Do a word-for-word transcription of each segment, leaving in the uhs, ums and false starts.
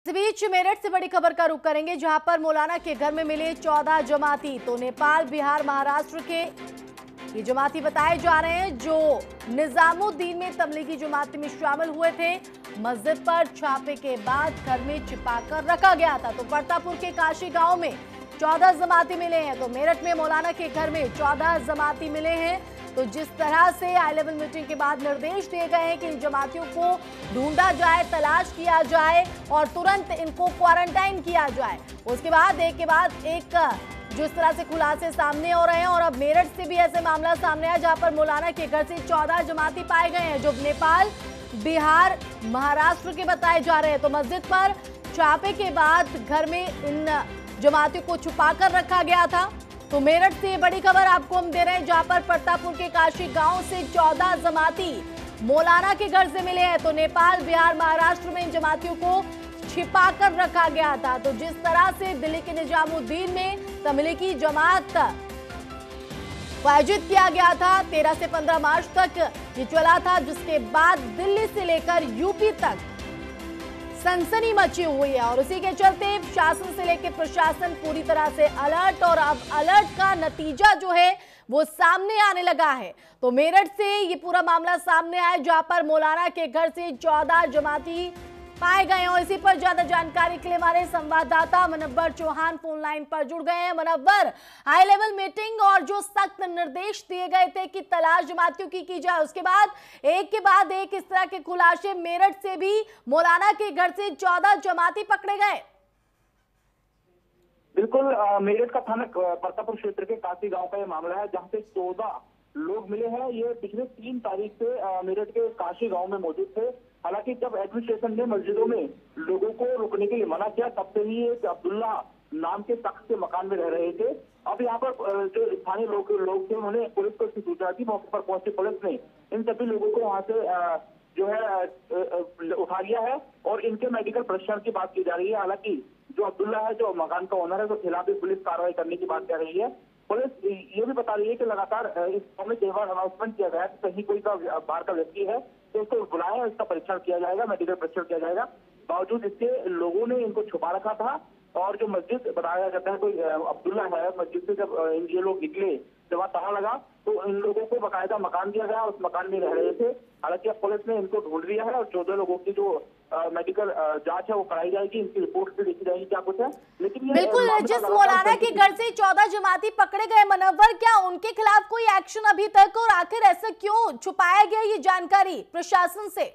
इस बीच मेरठ से बड़ी खबर का रुख करेंगे, जहां पर मौलाना के घर में मिले चौदह जमाती। तो नेपाल, बिहार, महाराष्ट्र के ये जमाती बताए जा रहे हैं जो निजामुद्दीन में तबलीगी जमात में शामिल हुए थे। मस्जिद पर छापे के बाद घर में छिपाकर रखा गया था। तो परतापुर के काशी गांव में चौदह जमाती मिले हैं। तो मेरठ में मौलाना के घर में चौदह जमाती मिले हैं। तो जिस तरह से हाई लेवल मीटिंग के बाद निर्देश दिए गए हैं कि इन जमातियों को ढूंढा जाए, तलाश किया जाए और तुरंत इनको क्वारंटाइन किया जाए। उसके बाद एक के बाद एक जिस तरह से खुलासे सामने हो रहे हैं और अब मेरठ से भी ऐसे मामला सामने आया जहां पर मौलाना के घर से चौदह जमाती पाए गए हैं जो नेपाल, बिहार, महाराष्ट्र के बताए जा रहे हैं। तो मस्जिद पर छापे के बाद घर में इन जमातियों को छुपा कर रखा गया था। तो मेरठ से ये बड़ी खबर आपको हम दे रहे हैं, जहां पर परतापुर के काशी गांव से चौदह जमाती मौलाना के घर से मिले हैं। तो नेपाल, बिहार, महाराष्ट्र में इन जमातियों को छिपा कर रखा गया था। तो जिस तरह से दिल्ली के निजामुद्दीन में तबलीगी जमात को आयोजित किया गया था, तेरह से पंद्रह मार्च तक ये चला था, जिसके बाद दिल्ली से लेकर यूपी तक सनसनी मची हुई है और उसी के चलते शासन से लेकर प्रशासन पूरी तरह से अलर्ट और अब अलर्ट का नतीजा जो है वो सामने आने लगा है। तो मेरठ से ये पूरा मामला सामने आया जहां पर मौलाना के घर से चौदह जमाती पाए गए हैं और इसी पर ज्यादा जानकारी के लिए हमारे संवाददाता मनव्वर चौहान फोन लाइन पर जुड़ गए हैं। मनव्वर, हाई लेवल मीटिंग और जो सख्त निर्देश दिए गए थे कि तलाश जमातियों की की जाए, उसके बाद एक के बाद एक इस तरह के खुलासे मेरठ से भी मौलाना के घर से चौदह जमाती पकड़े गए। बिल्कुल, मेरठ का थाना परतापुर क्षेत्र के काशी गांव का ये मामला है जहां से चौदह लोग मिले हैं। ये पिछले तीन तारीख से मेरठ के काशी गांव में मौजूद थे। हालांकि जब एडमिनिस्ट्रेशन ने मस्जिदों में लोगों को रुकने के लिए मना किया, तब से ही एक अब्दुल्ला नाम के शख्स के मकान में रह रहे थे। अब यहाँ पर जो स्थानीय लोग लोग थे उन्होंने पुलिस को इसकी सूचना दी। मौके पर पहुंची पुलिस ने इन सभी लोगों को वहां से जो है उठा लिया है और इनके मेडिकल परीक्षण की बात की जा रही है। हालांकि जो अब्दुल्ला है, जो मकान का ओनर है, तो खिलाफ भी पुलिस कार्रवाई करने की बात कर रही है। पुलिस ये भी बता रही है कि लगातार इस मामले में कई बार अनाउंसमेंट किया गया है कि कहीं कोई का बाहर का व्यक्ति है तो उसको बुलाया, इसका परीक्षण किया जाएगा, मेडिकल परीक्षण किया जाएगा। बावजूद इसके लोगों ने इनको छुपा रखा था और जो मस्जिद बताया जाता है कोई अब्दुल्ला है, मस्जिद से जब ये लोग निकले, जब वहां ताला लगा तो इन लोगों को बकायदा मकान दिया गया, उस मकान में रह रहे थे। हालांकि अब पुलिस ने इनको ढूंढ लिया है और चौदह लोगों की जो मेडिकल जांच है वो कराई जाएगी, इनकी रिपोर्ट भी देखी जाएगी क्या कुछ है। लेकिन बिल्कुल, जिस मौलाना के घर से चौदह जमाती पकड़े गए मनव्वर, क्या उनके खिलाफ कोई एक्शन अभी तक, और आखिर ऐसा क्यों छुपाया गया ये जानकारी प्रशासन से?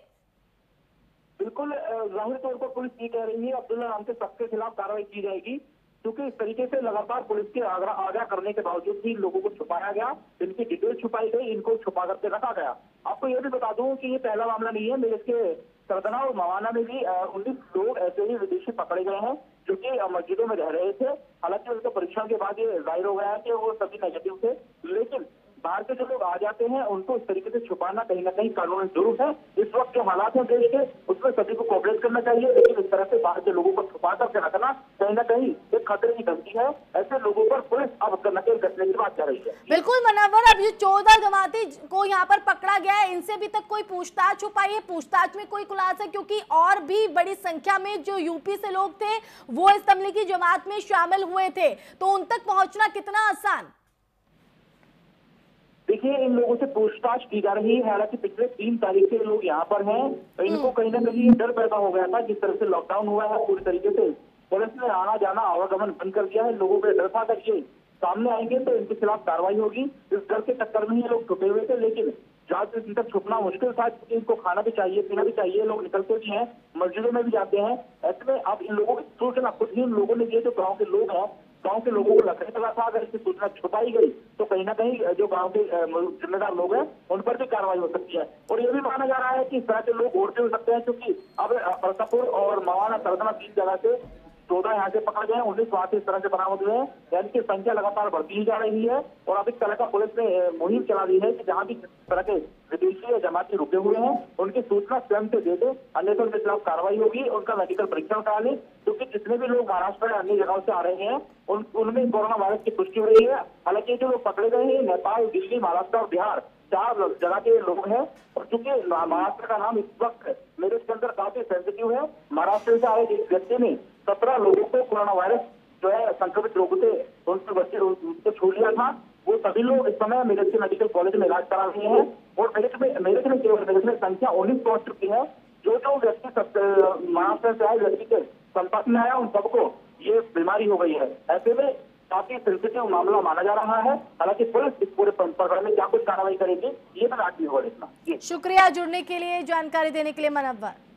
बिल्कुल, जाहिर तौर पर पुलिस ये कह रही है अब्दुल्ला नाम के शख्स के खिलाफ कार्रवाई की जाएगी, क्योंकि इस तरीके से लगातार पुलिस के आग्रह आगाह करने के बावजूद भी लोगों को छुपाया गया, इनकी डिटेल छुपाई गई, इनको छुपा करके रखा गया। आपको यह भी बता दूं कि ये पहला मामला नहीं है। मेरे इसके सरदना और मवाना में भी उन्नीस लोग ऐसे ही विदेशी पकड़े गए हैं जो कि मस्जिदों में रह रहे थे। हालांकि उनके परीक्षण के बाद ये जाहिर हो गया है कि वो सभी नेगेटिव थे, लेकिन बाहर के जो लोग आ जाते हैं उनको इस तरीके से छुपाना कहीं ना कहीं कानूनी जरूरत है। इस वक्त जो हालात है देश के, उसमें सभी को कोऑपरेट करना चाहिए, लेकिन इस तरह से बाहर के लोगों को छुपा करके रखना कहीं ना कहीं एक खतरे की धमकी है। ऐसे लोगों पर पुलिस अब नकेल कसने की बात कर रही है। बिल्कुल मनव्वर, अब ये चौदह जमाती को यहाँ पर पकड़ा गया है, इनसे अभी तक कोई पूछताछ हो पाई है? पूछताछ में कोई खुलासा, क्योंकि और भी बड़ी संख्या में जो यूपी से लोग थे वो इस तबलीगी जमात में शामिल हुए थे, तो उन तक पहुंचना कितना आसान? देखिए, इन लोगों से पूछताछ की जा रही है। हालांकि पिछले तीन तारीख से लोग यहाँ पर हैं, तो इनको कहीं ना कहीं डर पैदा हो गया था। जिस तरह से लॉकडाउन हुआ है पूरी तरीके से पुलिस ने आना जाना आवागमन बंद कर दिया है। लोगों को डर था कि ये सामने आएंगे तो इनके खिलाफ कार्रवाई होगी। इस डर के चक्कर में ये लोग छुपे हुए थे, लेकिन ज्यादा दिन तक छुपना मुश्किल था क्योंकि इनको खाना भी चाहिए, पीना भी चाहिए। लोग निकलते भी हैं, मस्जिदों में भी जाते हैं। ऐसे में अब इन लोगों की सूचना खुद ही इन लोगों ने दिए, जो गाँव के लोग हैं, गांव के लोगों को लगने लगा था अगर इसकी सूचना छुपाई गई तो कहीं ना कहीं जो गांव के जिम्मेदार लोग हैं उन पर भी कार्रवाई हो सकती है। और ये भी माना जा रहा है कि इस तरह के लोग और भी हो सकते हैं, क्योंकि अब परतापुर और मवाना, सरदना तीन जगह से चौदह यहाँ से पकड़ गए हैं, उन्नीस वहां से इस तरह से बरामद हुए हैं। यानी कि संख्या लगातार बढ़ती ही जा रही है और अब इस तरह का पुलिस ने मुहिम चला दी है कि जहां भी तरह के विदेशी या जमाती रुके हुए हैं उनकी सूचना स्वयं से दे दे, अन्यथा उनके खिलाफ कार्रवाई होगी, उनका मेडिकल परीक्षण करा ले। क्योंकि जितने भी लोग महाराष्ट्र या अन्य जगहों से आ रहे हैं उन उनमें कोरोना वायरस की पुष्टि हो रही है। हालांकि जो लोग पकड़े गए हैं नेपाल, दिल्ली, महाराष्ट्र और बिहार, चार जगह के लोग हैं। और चूंकि महाराष्ट्र का नाम इस वक्त मेरठ के अंदर काफी सेंसिटिव है, महाराष्ट्र से आए एक व्यक्ति ने सत्रह लोगों को कोरोना वायरस जो है संक्रमित रोग थे उनसे बच्चे उनको छू लिया था। वो सभी लोग इस समय मेरठ के मेडिकल कॉलेज में इलाज करा रहे हैं। और मेरठ में मेरठ में केवल मेरठ में संख्या उन्नीस पहुंच चुकी है। जो जो व्यक्ति महाराष्ट्र से आए व्यक्ति के संपर्क में आया उन सबको ये बीमारी हो गई है। ऐसे में काफी सेंसिटिव मामला माना जा रहा है। हालांकि पुलिस इस पूरे प्रकरण में क्या कुछ कार्रवाई करेगी ये तो रात में होगा देखना। शुक्रिया जुड़ने के लिए, जानकारी देने के लिए मनव्वर।